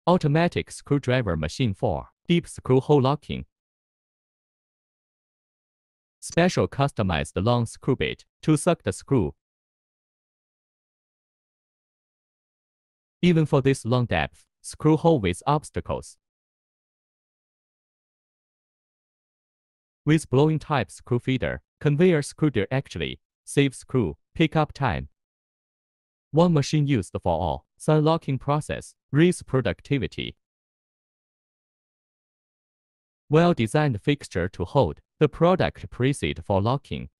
Automatic screwdriver machine 4. Deep screw hole locking. Special customized long screw bit to suck the screw. Even for this long depth, screw hole with obstacles. With blowing type screw feeder, conveyor screw directly, save screw, pickup time. One machine used for all. Sun locking process, raise productivity. Well-designed fixture to hold the product preset for locking.